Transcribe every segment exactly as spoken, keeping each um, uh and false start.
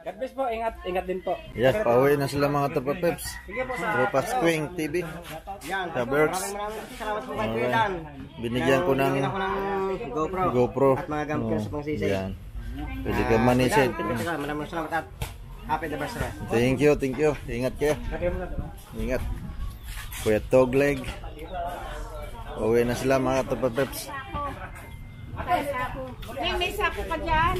God bless po, ingat, ingat din po. Yes, pauwi na sila mga Tropa Peps. Sige po sa Tropa Squing T V. Yan. Sa Berks. Maraming maraming salamat po kay Okay. Kuya Dan. Binigyan ko ng Binigyan ako ng GoPro. GoPro. At mga gamit ko sa pangsisig. Yan. Pwede ka manisid. Maraming maraming salamat at happy anniversary. Thank you, thank you. Ingat kayo. Ingat. Kuya Togleg. Uwi na sila mga Tropa Peps. May may sako ka dyan.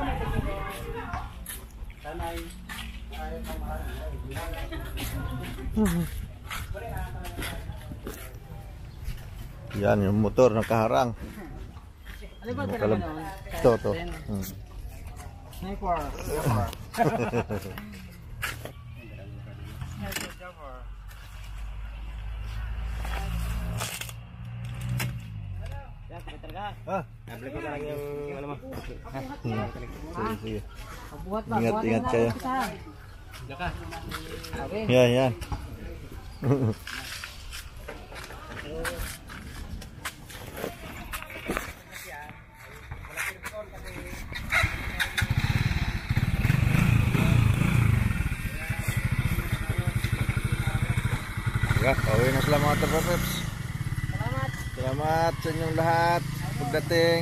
Yan yung motor nakaharang. Ano ba ito Nakalam- naman? Ito, ito. Hmm. Sniper. Yan, Peter ka. Ah, Nabalik ko na lang yung ano mo. hmm. Sige, sige. Buhat ba? Ingat, ingat kayo. Daka. Okay. Yan, yan. Ya, pauwi na sila mga Tropa Peps. Salamat. Salamat sa inyong lahat pagdating.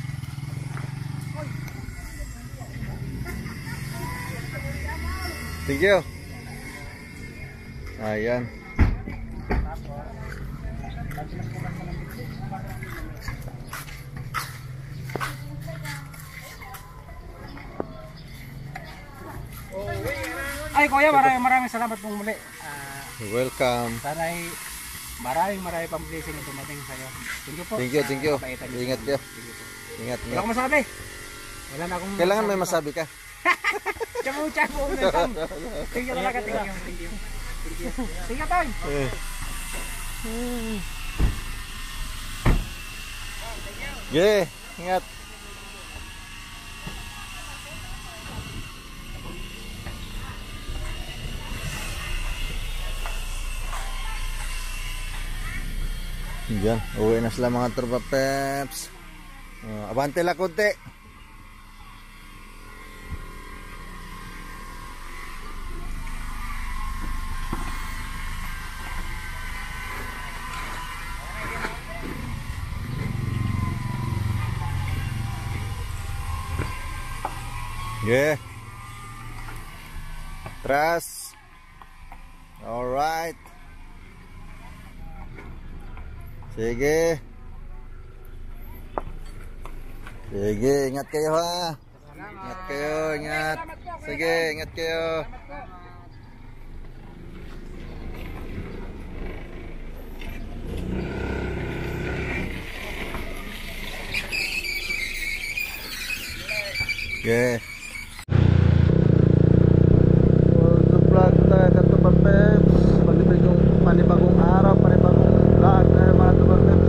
Thank you. Ayan. Ay kuya, maraming maraming salamat pong muli. Ah, Welcome. sana'y maraming maraming pang blessing yung dumating sa'yo. Thank you po. Thank you, thank you. Sa kabaitan niyo. Ingat kayo. Thank you po. Ingat, Wala ingat. akong masabi. Wala na akong Kailangan may masabi ka. Tsaka tsaka mo na lang. Thank you talaga, thank you. Thank you. Thank you. Thank you, Toy. Eh. Yeah, ingat. Diyan, uwi na sila mga Tropa Peps. Uh, abante la konti. Yeah. Tras. All right. Sige. Sige, ingat kayo ha. Ingat kayo, ingat. Sige, ingat kayo. Yeah. Welcome vlog tayo ka Tropa Peps. Panibagong, panibagong araw, panibagong vlog tayo mga Tropa Peps.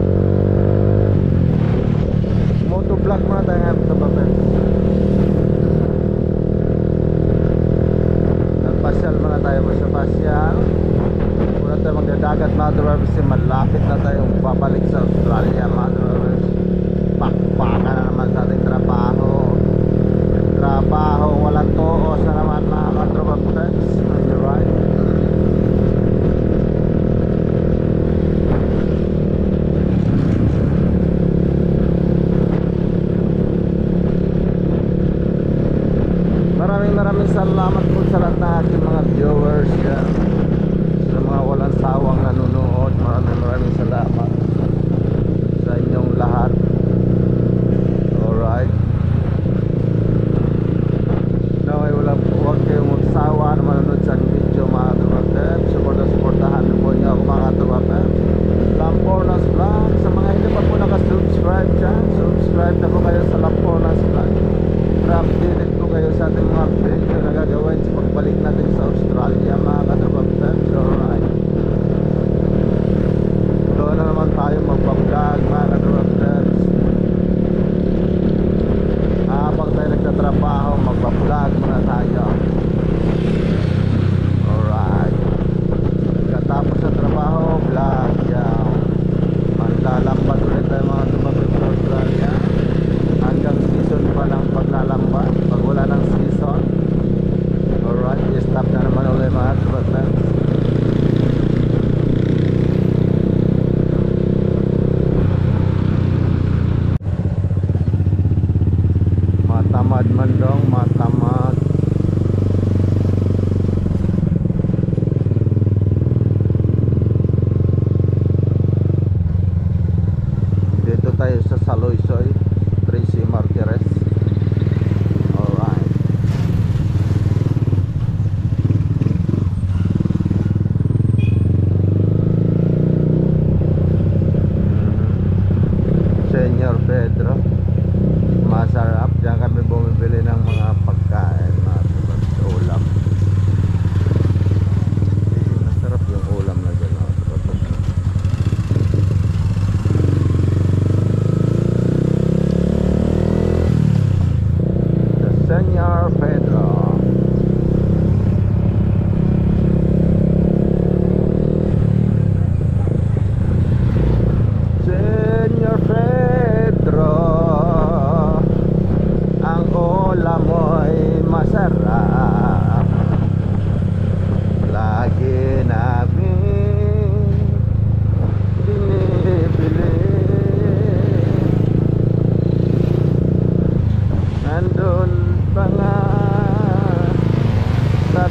Moto vlog muna tayo nga Tropa Peps. Nagpasyal muna tayo sa pasyal. Muna tayo magdadagat mga Tropa Peps. Malapit na tayong babalik sa Australia mga Tropa Peps. Pakpaka na naman sa ating trabaho. Trabaho walang toos na naman mga Tropa Peps. You're right. Maraming maraming salamat po sa lahat ng ating mga viewers yan. Sa mga walang sawang nanonood. Maraming maraming salamat sa inyong lahat. Alright. No, ay wala po. Huwag kayong magsawa na manonood sa video mga Tropa Peps. Suporta-suportahan po niyo ako mga Tropa Peps. Lampornas Vlog. Sa mga hindi pa po nakasubscribe dyan, subscribe na po kayo sa Lampornas Vlog. Para updated po kayo sa ating mga video na gagawin sa pagbalik natin sa Australia mga Tropa Peps. Alright. Ito na naman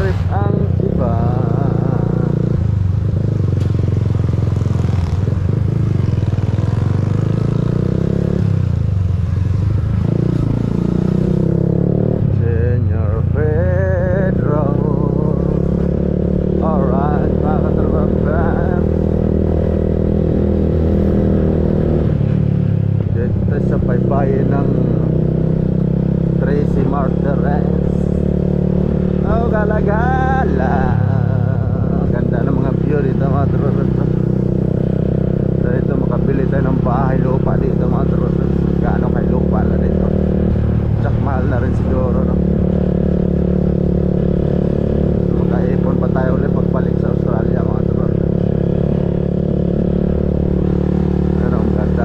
tarif ang iba. Senyor Pedro. Alright, mga katrabaho, dito sa baybayin ng Tracy Martires. Oh, gala-gala. Ganda ng mga view dito, mga katrabaho. Dito makabili tayo ng bahay lupa dito, mga katrabaho. Gaano kay lupa na dito. Tsak mahal na rin siguro, no? Makaipon pa tayo ulit pagbalik sa Australia, mga katrabaho. Pero ang ganda.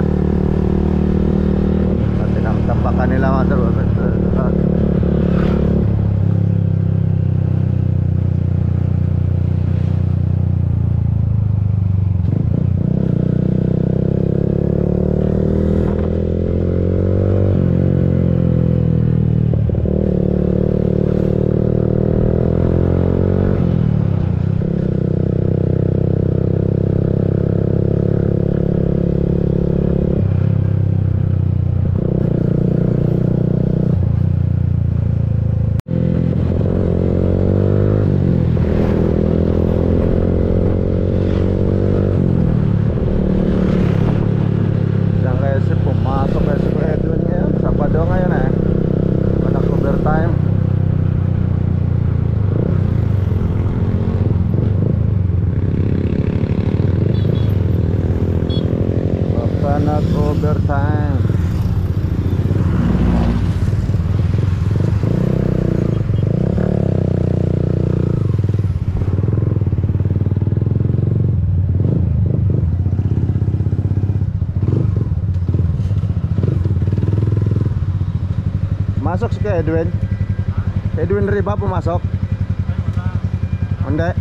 Pati ng tapakan nila, mga katrabaho. Nag-overtime. Masuk si Kak Edwin. Edwin Riba pumasok? Hindi.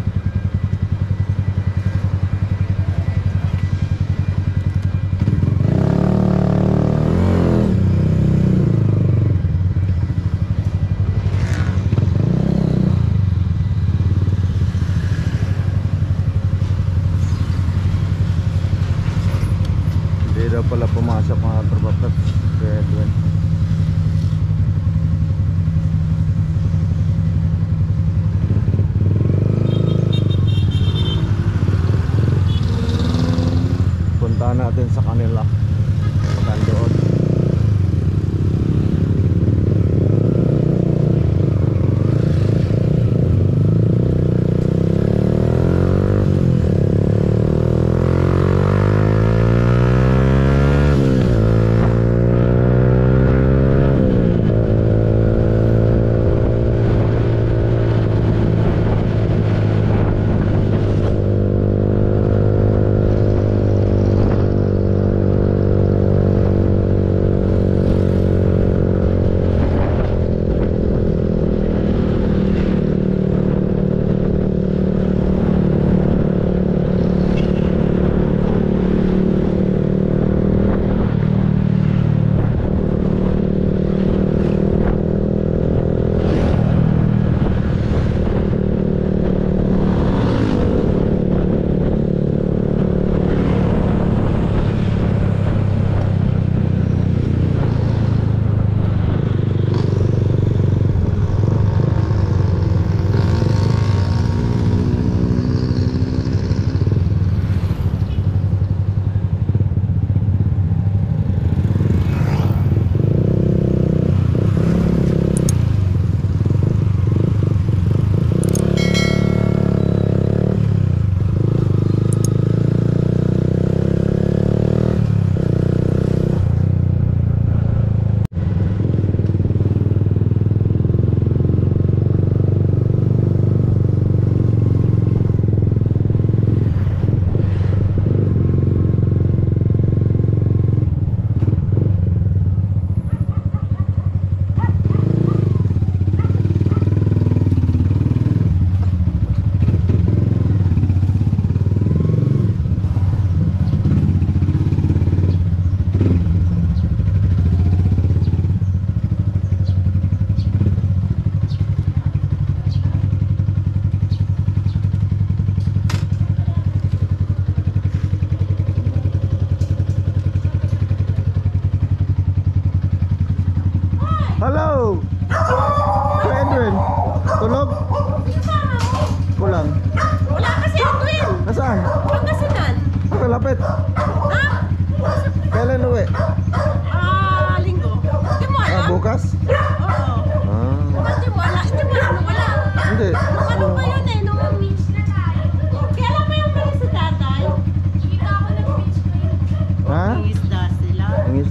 Hindi daw pala pumasok, mga trabakat. Kaya Edwin.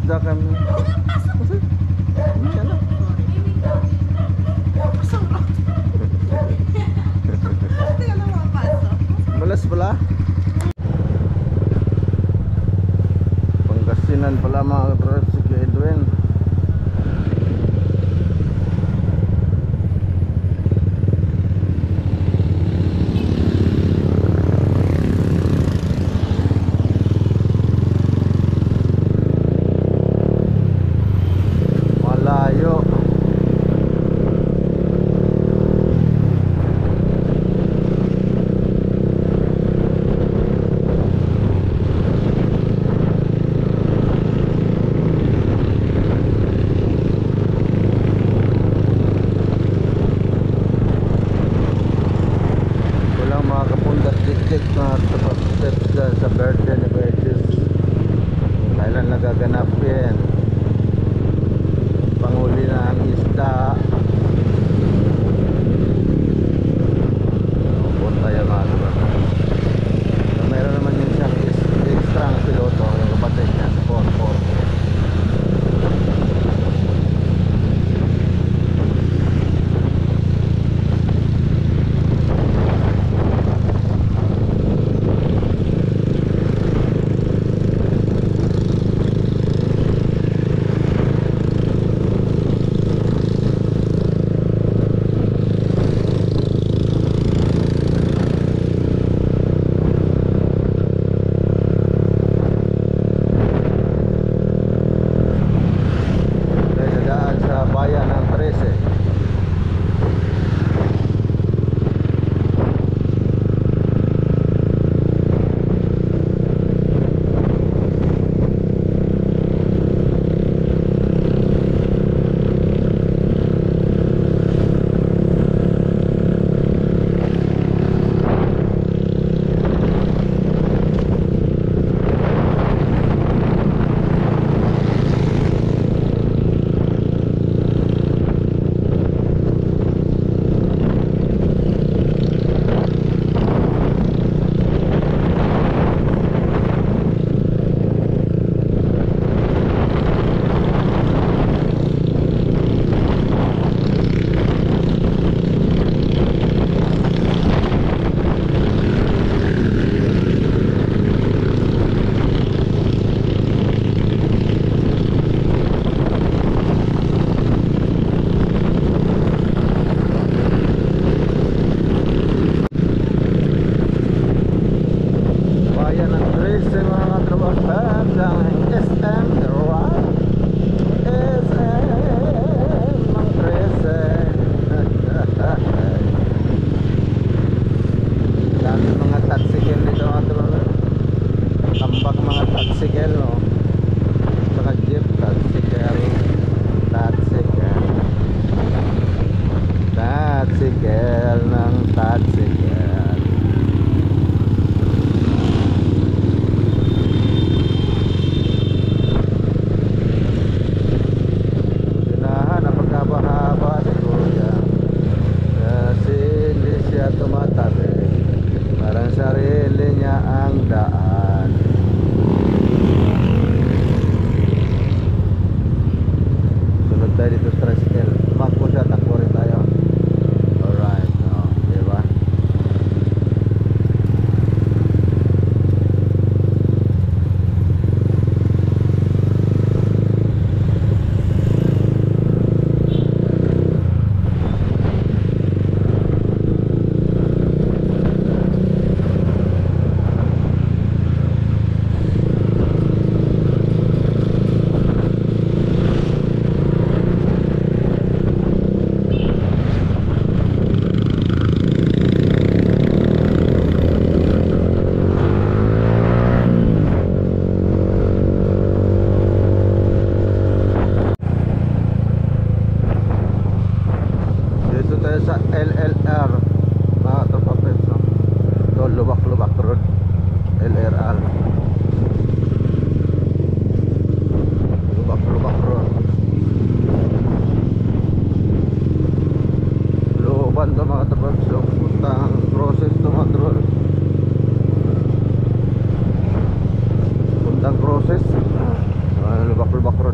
isda kami. Yan na. Malas pala. Pangasinan pala mga trip si Edwin. Malayo. Walang makapunta dik-dik mga kapag-step dyan sa birthday ni Berges. Kailan nagaganap yan? Panghuli na ang isda. Punta yan mga kapatid. So, meron naman yung siyang extra ang piloto, yung kapatid niya, four four. Bayan ng Trece. Bayan ng Trece mga tropa fans ang S M right? S M ng Trece. Dami mga tatsikel dito mga tropa. Tambak mga tatsikel no. Saka jeep tatsikel. Tatsikel. Tatsikel ng tatsikel. Haba siguro yan kasi hindi siya tumatabi, parang sarili niya ang daan. Sunod tayo dito sa tricycle, tumakbo siya, takbo rin tayo. Alright, no, diba? Sa L L R mga topapet, no? Ito Lubak-Lubak Road L R R Lubak-Lubak Road Luban to mga topapet, so puntang process to mga topapet, puntang process uh, Lubak-Lubak Road.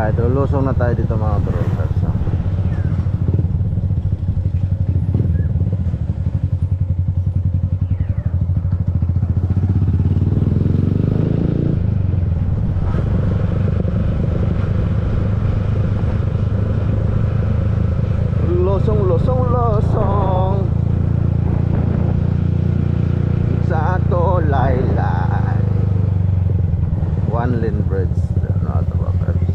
Alright, lulusong na tayo dito mga brothers. Losong, losong, losong sa ato laylay. One lane bridge. Ano ito ba, Peps?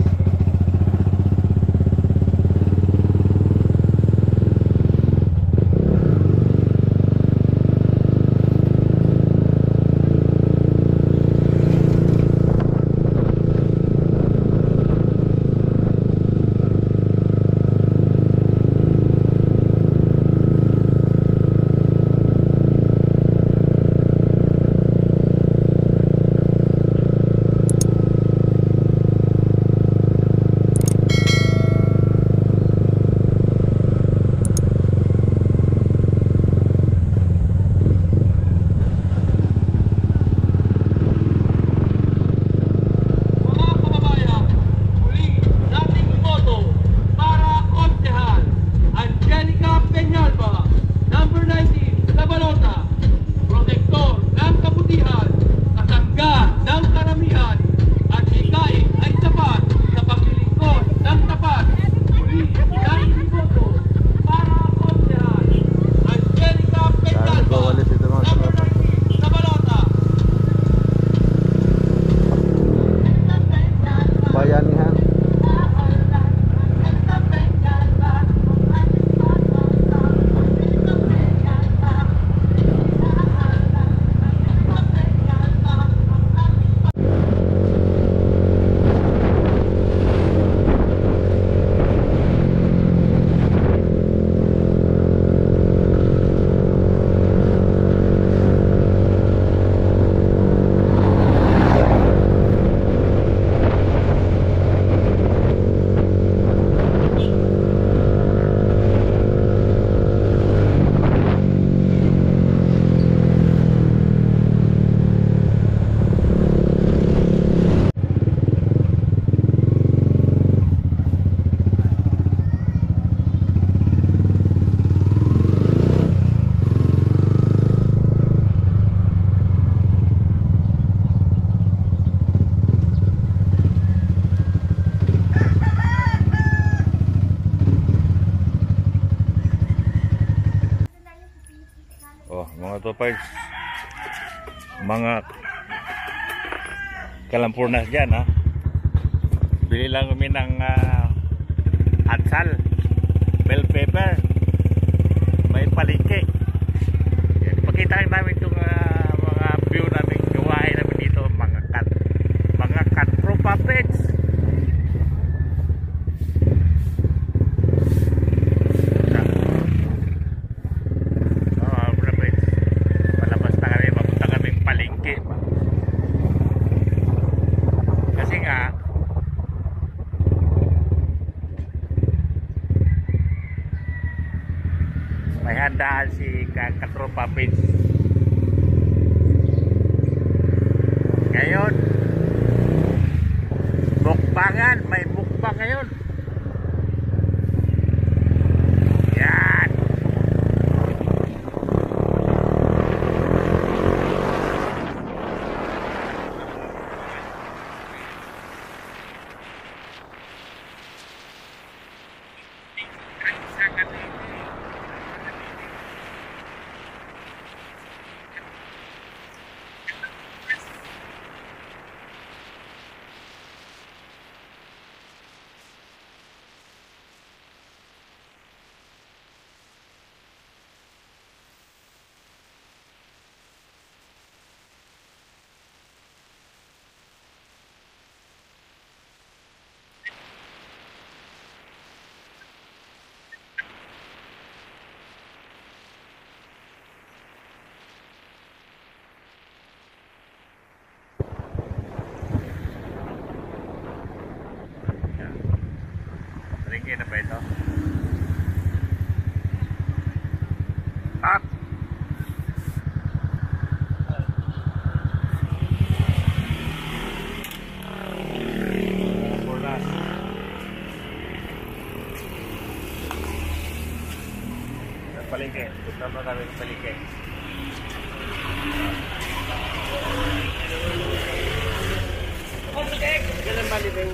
Mga topards, mga Kalampurnas dyan ha. Bili lang kami ng uh, atsal, bell pepper, may palengke. Ipakita namin itong uh, mga view namin, gawain namin dito, mga kat mga katro puppets. May handaan si Katropa Pins. Ngayon, mukbangan, may mukbang ngayon. Yan. Ringin na ba ito? At Kalampurnas. palengke. Punta pa kami sa palengke. Kailan balik yung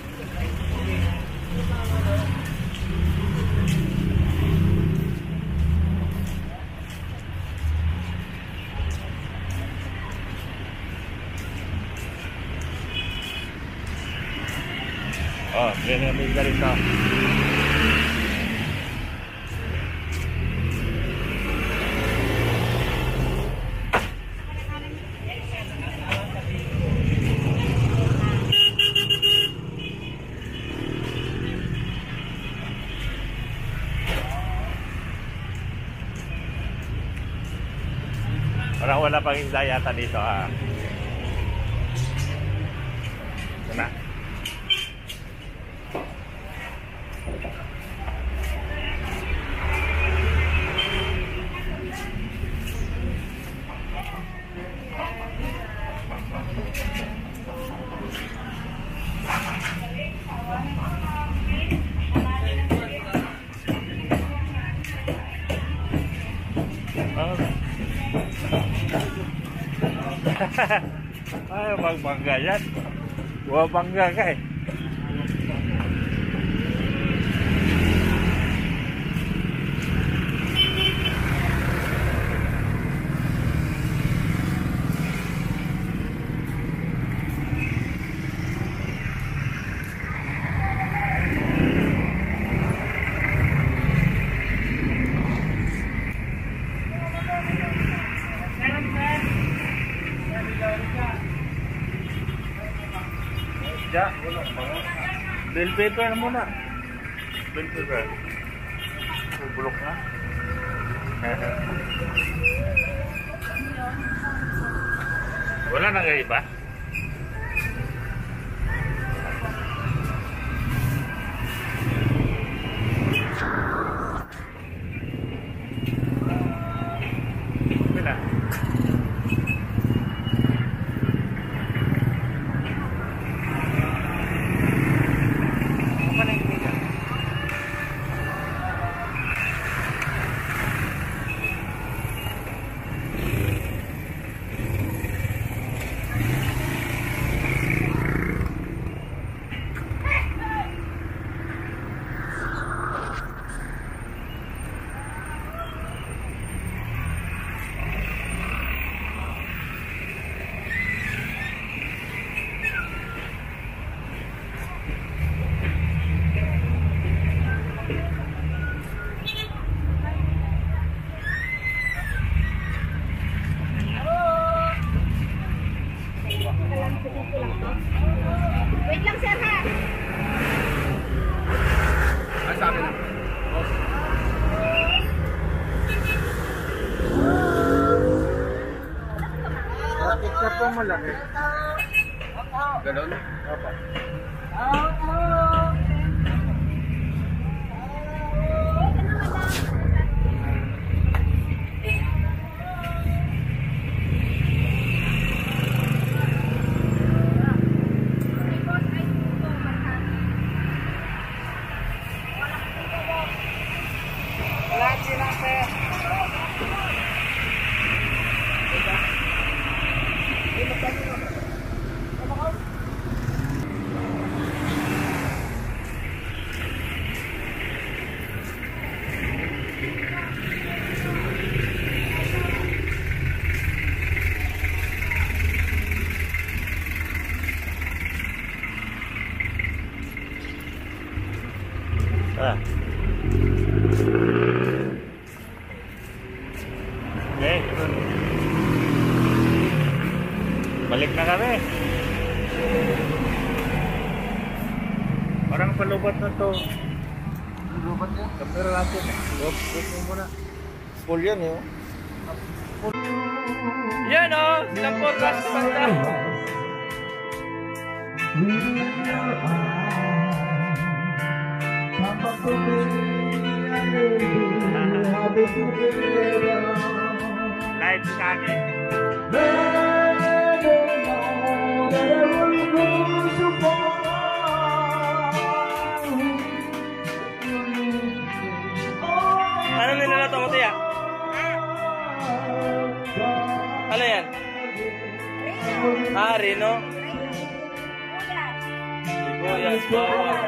Oh, ganyan kami galing sa. Parang wala pang isda yata dito ah. Ito na. Ay, magbangga yan. Buwa bangga ka eh. Ya, wala pa. Bell paper na muna. Bell paper. Bulok na. Wala na kayo iba? Wala. Wait lang, sir, ha? Ay, sa akin na. Bakit ka po malaki? Ganon? Opo. Lahat sila, sir. Ah. Okay. Balik na kami. Parang palubat na to. Lubat yan. Kamera natin. Look, look mo muna. Full yan eh. Yan, oh. Silang porras sa banda. Live sa akin. Ano nila na ito, Matiya? pipino. Sibuyas, bawang.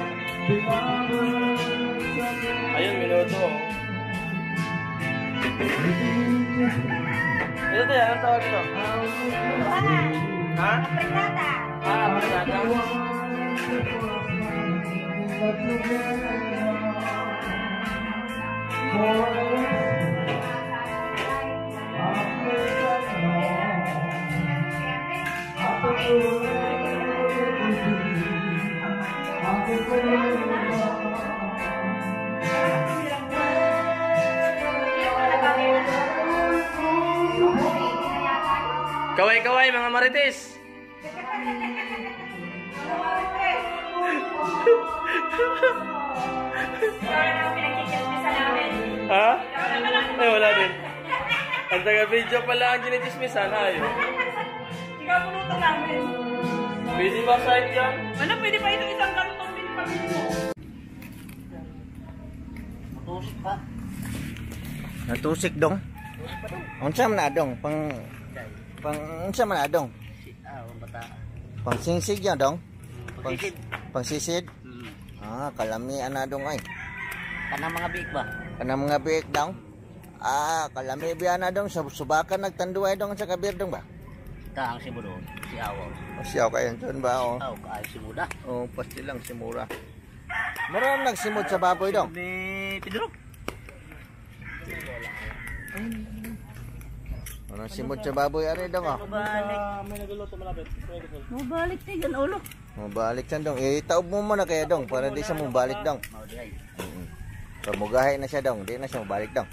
Ayun, minuto. Ito tayo, anong tawag ito? Ha? Apritada. Ah, apritada. Kaway-kaway mga marites. Ha? Ay, wala din. Ang taga-video pala ang ginichismisan. Ay. Ikaw pulutan namin. Pwede ba side yan? Ano, pwede pa ito isang karton din pa mo. Matusik pa. Natusik dong. Unsa man na dong? Pang pang unsa man na dong? Ah, ang bata. Pang singsig ya dong. Pang Pagsisid. pang sisid. Hmm. Ah, kalami ana dong ay. Kanang mga big ba? Kanang mga biik dong. Ah, kalami biya na dong. Sub- Subakan nagtanduay dong sa kabir dong ba? Ita ang simudo. Si Awaw. O siya kayo dyan ba? O, Aw, kaay si Muda. o pasti lang si Mura. Maraming nagsimot sa baboy dong. Ni Pedro. Ano simot sa baboy ari dong o. Balik. May nagluluto malapit. Mabalik tayo gan ulo. Mabalik siya dong. Eh, taob mo muna kaya dong para di siya mabalik dong. Mao di ay. Pamugahay na siya dong. Di na siya mabalik dong.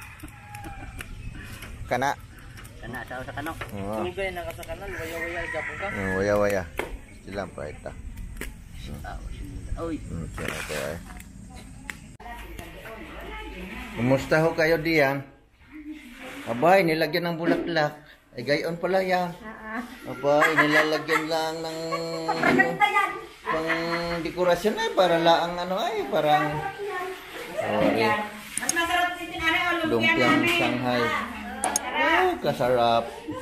Kana. Kana sa sa kanok. Oo. Tugay na ka sa kanal, waya-waya gapon ka. Oh, waya waya. Silang pa ita. Aw, si Muda. Oy. Hmm, kaya kaya. Kumusta ho kayo diyan? Abay, nilagyan ng bulaklak. Ay, gayon pala yan. Abay, nilalagyan lang ng Maganda yan. pang dekorasyon ay para laang ano ay parang sorry, Mas masarap si Tinare o lumpia lumpiang namin. Shanghai. Oh, kasarap.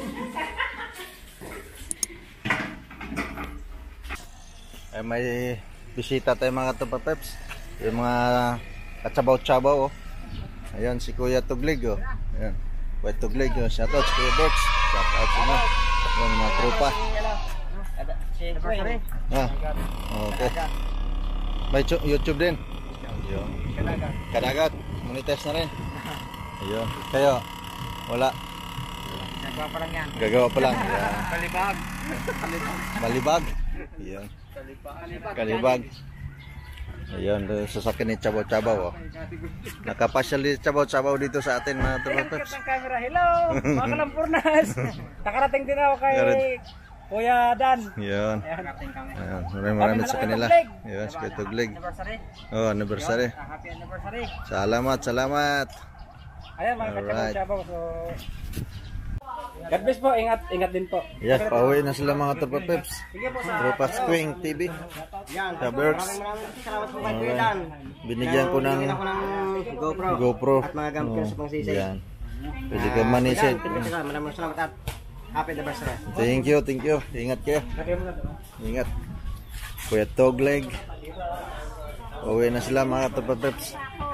Ay, may bisita tayo mga tupapeps. Yung mga katsabaw-tsabaw oh. Ayan si Kuya Tuglig oh. Ayan. Kuya Tuglig oh. Shoutout si Kuya Bex. Shoutout sa mga yung mga tropa. Ada si Kuya. Ah, okay. May chu- YouTube din. Ayun. Kadagat. Monetize na rin. Ayun. Kayo, wala. Nagpa pa lang yan. Gagawa pa lang. Ayan. Kalibag. Balibag. Ayun. Kalibag. Ayun, sasakyan ni Chabaw-Chabaw oh. Nakapasyal ni Chabaw-Chabaw dito sa atin mga tumapeps. Ang camera. Hello, mga kalampurnas. Nakarating din ako kay Kuya Dan. Ayun. Ayan. Ayun. Maraming maraming sa kanila. Ayun, si Kuya Tuglig. Anniversary. Oh, anniversary. Ah, happy anniversary. Salamat, salamat. Ayan mga Alright. kachabaw-chabaw. So, God bless po. Ingat, ingat din po. Yes, pauwi na sila mga tupapeps. Sige po sa... Tropa Squing T V. Yan. Sa Berks. Maraming salamat po kay Alright. Kuya Dan. Binigyan ko ng Binigyan ako ng GoPro. GoPro. At mga gamit ko sa pangsisay. Yan. Pwede ka manisid. Yan, maraming salamat at happy anniversary. Thank you, thank you. Ingat kayo. Lagay mo na ito. Ingat. Kuya Togleg. Uwi na sila mga tupapeps.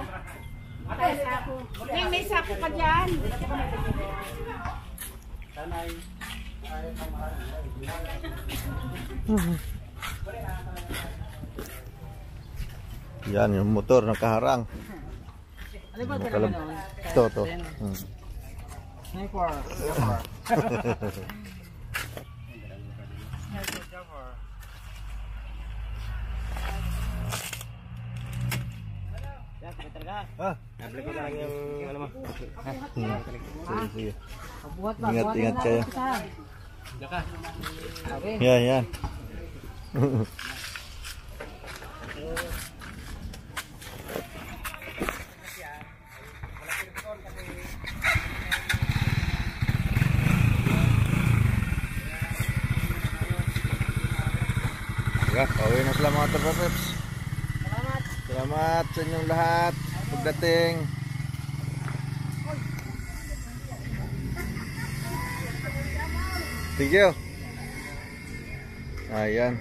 Yung may sako ka dyan. Yan yung motor nakaharang. Makalam. Ito, ito. Hmm. Sniper. Ah, Nabalik ko lang yung ano mo. hmm. Sige, sige. Ingat, ingat kayo. Yan, yan. Ya, pauwi na sila mga tupapeps. Salamat. Salamat sa inyong lahat. Pagdating. Thank you. Ayan.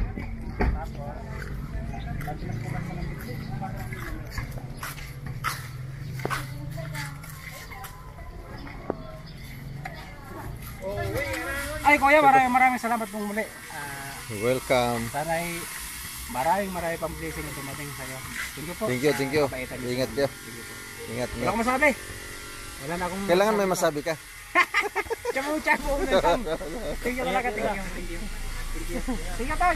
Ay kuya, maraming maraming salamat pong muli. Ah, Welcome. sana'y maraming maraming pang blessing na dumating sa'yo. Thank you po. Thank you, thank you. Ah, kabaitan niyo. Ingat kayo. Thank you po. Ingat, Wala ingat. akong masabi. Wala na akong Kailangan may masabi ka. Chabu, chabu, mesang. Thank you talaga, thank you. Thank you. Thank you. Thank you, Toy.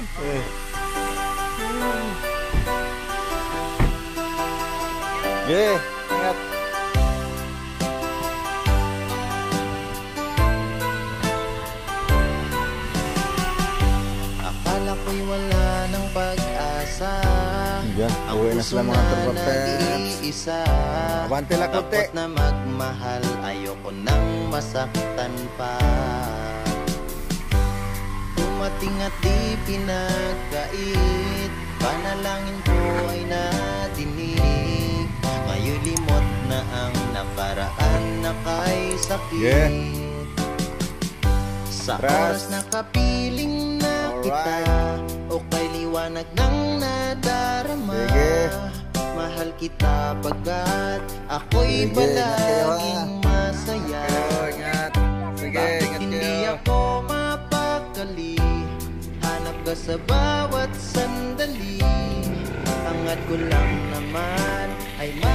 Yeah, ingat. Akala ko'y wala ng pag-asa. Diyan, uwi na sila mga tropa peps. Isa. Abante la konti. Takot na magmahal, ayoko nang masaktan pa. Dumating at di pinagkait, panalangin ko ay nadinig. Ngayon limot na ang nakaraan na kay sakit. Yeah. Sa Ras. oras na kapiling na kita, o kay liwanag ng nadarama. Sige. Mahal kita pagkat ako'y Sige, ingat kayo, ha. palaging masaya. Ingat. Sige, Bakit ingat hindi kayo. ako mapakali? Hanap ka sa bawat sandali. Angat ko lang naman ay